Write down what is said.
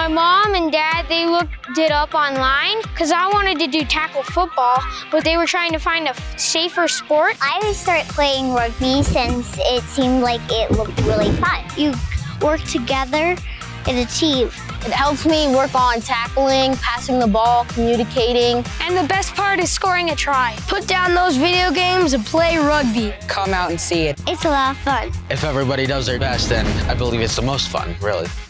mom and dad, they looked it up online because I wanted to do tackle football, but they were trying to find a safer sport. I started playing rugby since it seemed like it looked really fun. You work together in a team. It helps me work on tackling, passing the ball, communicating. And the best part is scoring a try. Put down those video games and play rugby. Come out and see it. It's a lot of fun. If everybody does their best, then I believe it's the most fun, really.